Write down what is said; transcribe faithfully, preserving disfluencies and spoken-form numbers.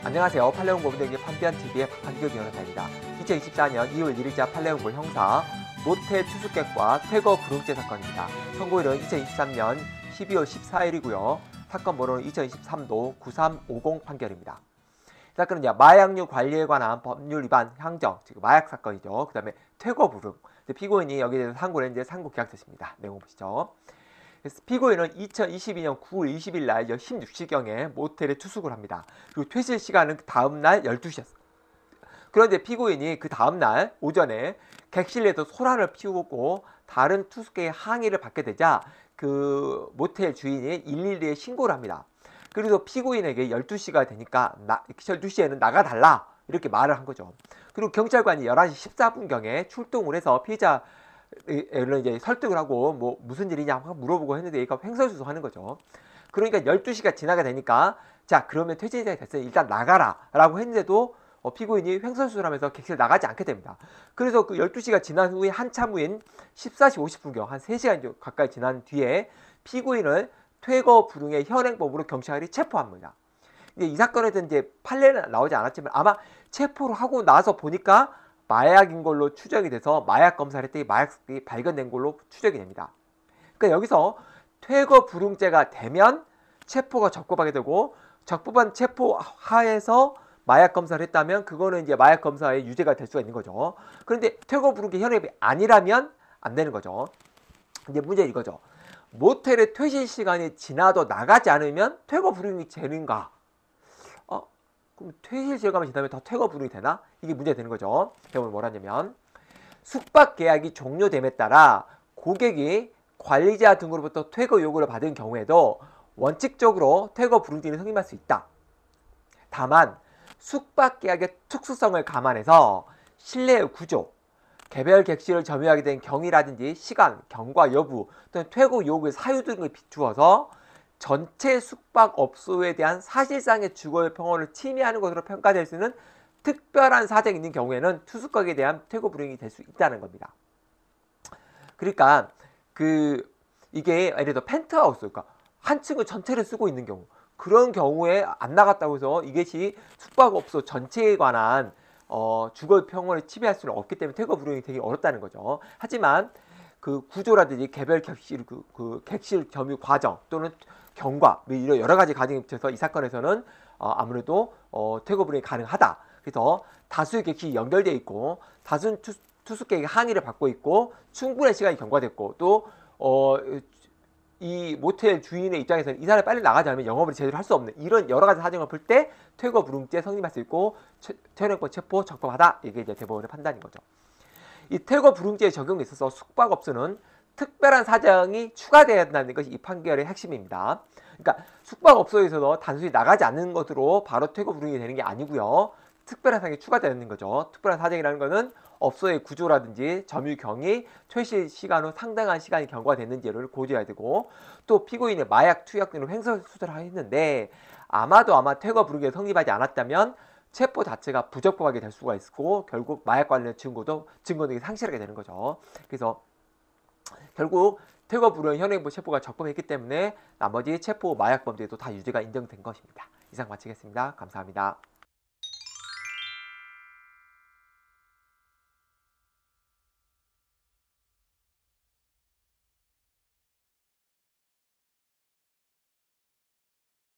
안녕하세요. 판례홍보 문제기 판변티비의 박한규 변호사입니다. 이천이십사년 이월 일일자 판례홍보 형사 모태 투숙객과 퇴거 불응죄 사건입니다. 선고일은 이천이십삼년 십이월 십사일이고요. 사건 번호는 이천이십삼도 구삼오공 판결입니다. 이 사건은 이제 마약류 관리에 관한 법률 위반 향정, 즉 마약 사건이죠. 그 다음에 퇴거 불응. 피고인이 여기에 대해서 상고를 했는데 상고 계약서 있습니다. 내용 보시죠. 피고인은 이천이십이년 구월 이십일 날 열십육 시경에 모텔에 투숙을 합니다. 그리고 퇴실 시간은 다음날 열두 시였어요. 그런데 피고인이 그 다음날 오전에 객실 내에서 소란을 피우고 다른 투숙객의 항의를 받게 되자 그 모텔 주인이 일일이에 신고를 합니다. 그래서 피고인에게 열두 시가 되니까 나, 열두 시에는 나가달라 이렇게 말을 한 거죠. 그리고 경찰관이 열한 시 십사 분경에 출동을 해서 피해자 를 이제 설득을 하고 뭐 무슨 일이냐 물어보고 했는데 얘가 횡설수설하는 거죠. 그러니까 열두 시가 지나게 되니까 자 그러면 퇴진 시간이 됐으니 일단 나가라 라고 했는데도 어, 피고인이 횡설수설하면서 객실 나가지 않게 됩니다. 그래서 그 열두 시가 지난 후에 한참 후인 십사 시 오십 분경 한 세 시간 가까이 지난 뒤에 피고인을 퇴거 불응의 현행법으로 경찰이 체포합니다. 근데 이 사건에 대한 이제 판례는 나오지 않았지만 아마 체포를 하고 나서 보니까 마약인 걸로 추정이 돼서 마약 검사를 했더니 마약이 발견된 걸로 추정이 됩니다. 그러니까 여기서 퇴거 불응죄가 되면 체포가 적법하게 되고 적법한 체포 하에서 마약 검사를 했다면 그거는 이제 마약 검사의 유죄가 될 수가 있는 거죠. 그런데 퇴거 불응죄 현행이 아니라면 안 되는 거죠. 이제 문제는 이거죠. 모텔의 퇴실 시간이 지나도 나가지 않으면 퇴거 불응이 되는가? 그럼 퇴실 시간만 지나면 다 퇴거 불응이 되나? 이게 문제가 되는 거죠. 배우면 뭐라냐면 숙박 계약이 종료됨에 따라 고객이 관리자 등으로부터 퇴거 요구를 받은 경우에도 원칙적으로 퇴거 불응죄는 성립할 수 있다. 다만 숙박 계약의 특수성을 감안해서 실내의 구조, 개별 객실을 점유하게 된 경위라든지 시간, 경과 여부 또는 퇴거 요구의 사유 등을 비추어서 전체 숙박업소에 대한 사실상의 주거의 평온을 침해하는 것으로 평가될 수 있는 특별한 사정이 있는 경우에는 투숙객에 대한 퇴거 불응이 될 수 있다는 겁니다. 그러니까 그 이게 예를 들어 펜트하우스, 그러니까 한 층을 전체를 쓰고 있는 경우, 그런 경우에 안 나갔다고 해서 이것이 숙박업소 전체에 관한 어, 주거의 평온을 침해할 수는 없기 때문에 퇴거 불응이 되게 어렵다는 거죠. 하지만 그 구조라든지 개별 객실, 그, 그 객실 점유 과정 또는 경과 이런 여러 가지 과정에 비춰서 이 사건에서는 어, 아무래도 어, 퇴거 불응이 가능하다. 그래서 다수의 객실이 연결되어 있고 다수 투, 투숙객이 항의를 받고 있고 충분한 시간이 경과됐고 또 어, 이 모텔 주인의 입장에서는 이 사람이 빨리 나가지 않으면 영업을 제대로 할 수 없는 이런 여러 가지 사정을 풀 때 퇴거 불응죄 성립할 수 있고 현행법 체포 적법하다. 이게 이제 대법원의 판단인 거죠. 이 퇴거 불응죄 적용에 있어서 숙박업소는 특별한 사정이 추가되어야 한다는 것이 이 판결의 핵심입니다. 그러니까 숙박업소에서도 단순히 나가지 않는 것으로 바로 퇴거 불응이 되는 게 아니고요. 특별한 사정이 추가되는 거죠. 특별한 사정이라는 것은 업소의 구조라든지 점유 경위, 퇴실 시간 후 상당한 시간이 경과됐는지를 고려해야 되고 또 피고인의 마약 투약 등을 횡설수설을 했는데 아마도 아마 퇴거 불응이 성립하지 않았다면 체포 자체가 부적법하게 될 수가 있고 결국 마약 관련 증거도 증거 등이 상실하게 되는 거죠. 그래서 결국 퇴거 불응 현행법 체포가 적법했기 때문에 나머지 체포 마약 범죄도 다 유죄가 인정된 것입니다. 이상 마치겠습니다. 감사합니다.